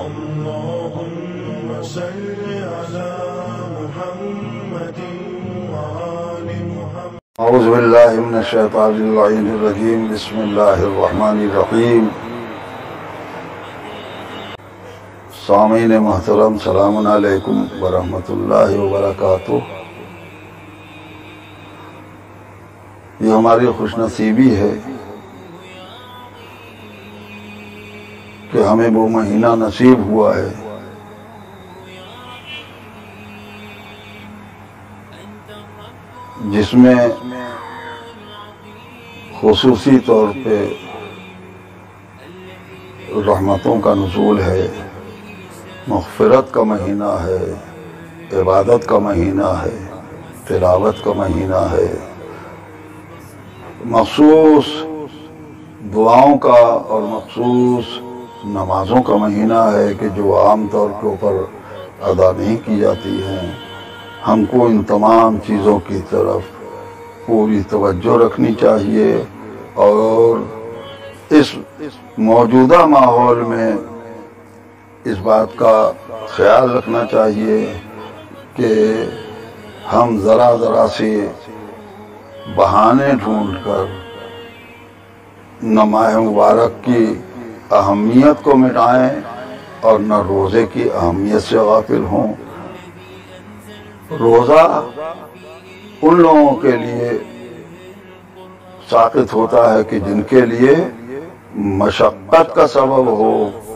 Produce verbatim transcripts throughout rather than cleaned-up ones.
اللهم صل على محمد وآل محمد. اعوذ باللہ من الشیطان اللعین الرجیم. بسم اللہ الرحمن الرحیم. سامعین محترم، سلام علیکم ورحمۃ اللہ وبرکاتہ. یہ ہماری خوش نصیبی ہے کہ ہمیں وہ مہینہ نصیب ہوا ہے جس میں خصوصی طور پہ رحمتوں کا نزول ہے، مغفرت کا مہینہ ہے، عبادت کا مہینہ ہے، تلاوت کا مہینہ ہے، مخصوص دعاؤں کا اور مخصوص نمازوں کا مہینہ ہے کہ جو عام طور کے اوپر ادا نہیں کی جاتی ہیں. ہم کو ان تمام چیزوں کی طرف پوری توجہ رکھنی چاہیے اور اس موجودہ ماحول میں اس بات کا خیال رکھنا چاہیے کہ ہم ذرا ذرا سے بہانے ڈھونڈ کر نہ ماہ مبارک کی اہمیت کو مٹائیں اور نہ روزے کی اہمیت سے غافل ہوں. روزہ ان لوگوں کے لیے ساقط ہوتا ہے کہ جن کے لیے مشقت کا سبب ہو،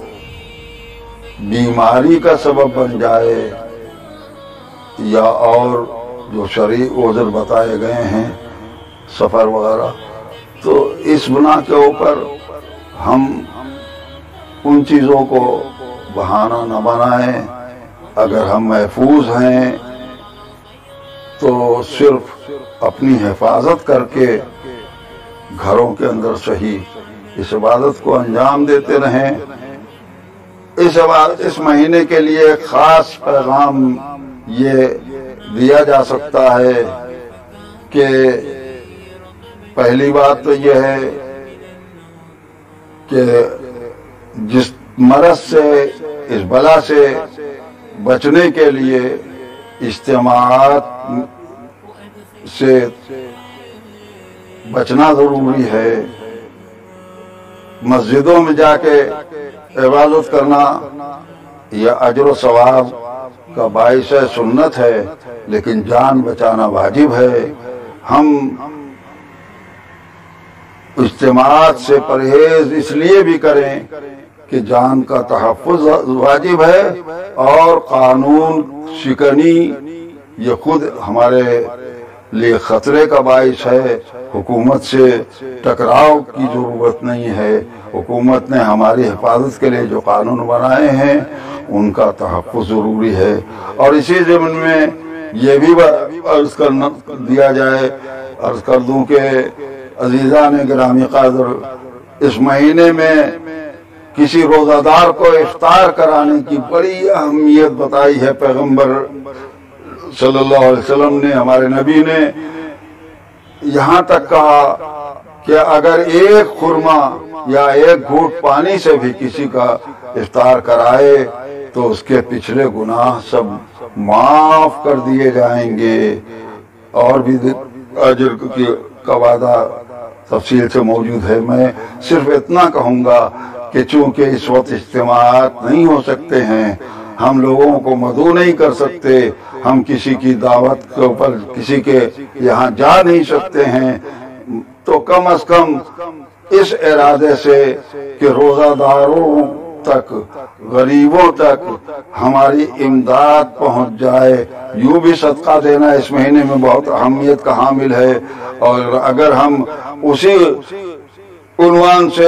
بیماری کا سبب بن جائے، یا اور جو شرعی عذر بتائے گئے ہیں، سفر وغیرہ. تو اس بنا کے اوپر ہم ان چیزوں کو بہانہ نہ بنائیں. اگر ہم محفوظ ہیں تو صرف اپنی حفاظت کر کے گھروں کے اندر صحیح اس عبادت کو انجام دیتے رہیں. اس اس مہینے کے لیے ایک خاص پیغام یہ دیا جا سکتا ہے کہ پہلی بات تو یہ ہے کہ جس مرض سے، اس بلا سے بچنے کے لیے اجتماعات سے بچنا ضروری ہے. مسجدوں میں جا کے عبادت کرنا یہ اجر و ثواب کا باعث سنت ہے، لیکن جان بچانا واجب ہے. ہم اجتماعات سے پرہیز اس لیے بھی کریں کہ جان کا تحفظ واجب ہے، اور قانون شکنی یہ خود ہمارے لیے خطرے کا باعث ہے. حکومت سے ٹکراؤ کی ضرورت نہیں ہے. حکومت نے ہماری حفاظت کے لیے جو قانون بنائے ہیں ان کا تحفظ ضروری ہے. اور اسی ضمن میں یہ بھی عرض کر دیا جائے عرض کر دوں کہ عزیزان گرامی قدر، اس مہینے میں کسی روزہ دار کو افطار کرانے کی بڑی اہمیت بتائی ہے پیغمبر صلی اللہ علیہ وسلم نے. ہمارے نبی نے یہاں تک کہا کہ اگر ایک خرما یا ایک گھونٹ پانی سے بھی کسی کا افطار کرائے تو اس کے پچھلے گناہ سب معاف کر دیے جائیں گے. اور بھی اجر کا وعدہ تفصیل سے موجود ہے. میں صرف اتنا کہوں گا کہ چونکہ اس وقت اجتماعات نہیں ہو سکتے ہیں، ہم لوگوں کو مدعو نہیں کر سکتے، ہم کسی کی دعوت کے اوپر کسی کے یہاں جا نہیں سکتے ہیں، تو کم از کم اس ارادے سے کہ روزہ داروں تک، غریبوں تک ہماری امداد پہنچ جائے. یوں بھی صدقہ دینا اس مہینے میں بہت اہمیت کا حامل ہے، اور اگر ہم اسی عنوان سے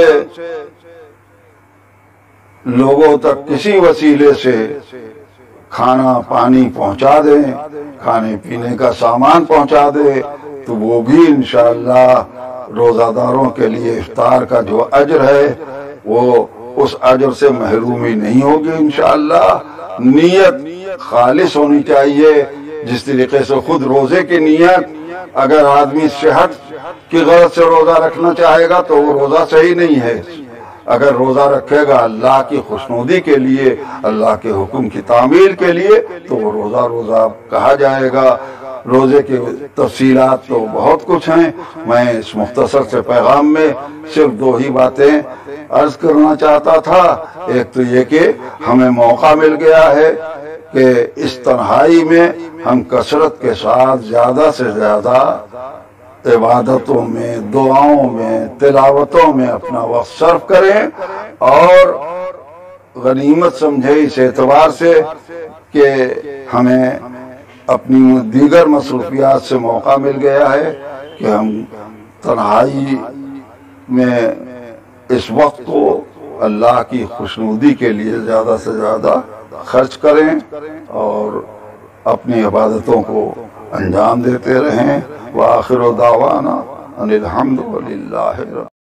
لوگوں تک کسی وسیلے سے کھانا پانی پہنچا دیں، کھانے پینے کا سامان پہنچا دیں، تو وہ بھی انشاءاللہ روزہ داروں کے لیے افطار کا جو اجر ہے وہ اس اجر سے محرومی نہیں ہوگی انشاءاللہ. نیت خالص ہونی چاہیے. جس طریقے سے خود روزے کی نیت، اگر آدمی صحت کی غرض سے روزہ رکھنا چاہے گا تو وہ روزہ صحیح نہیں ہے. اگر روزہ رکھے گا اللہ کی خوشنودی کے لیے، اللہ کے حکم کی تعمیل کے لیے، تو وہ روزہ روزہ کہا جائے گا۔ روزے کی تفصیلات تو بہت کچھ ہیں، میں اس مختصر سے پیغام میں صرف دو ہی باتیں عرض کرنا چاہتا تھا۔ ایک تو یہ کہ ہمیں موقع مل گیا ہے کہ اس تنہائی میں ہم کثرت کے ساتھ زیادہ سے زیادہ عبادتوں میں، دعاؤں میں، تلاوتوں میں اپنا وقت صرف کریں، اور غنیمت سمجھے اس اعتبار سے کہ ہمیں اپنی دیگر مصروفیات سے موقع مل گیا ہے کہ ہم تنہائی میں اس وقت کو اللہ کی خوشنودی کے لیے زیادہ سے زیادہ خرچ کریں اور اپنی عبادتوں کو انجام دیتے رہیں۔ وآخر دعوانا ان الحمد للہ۔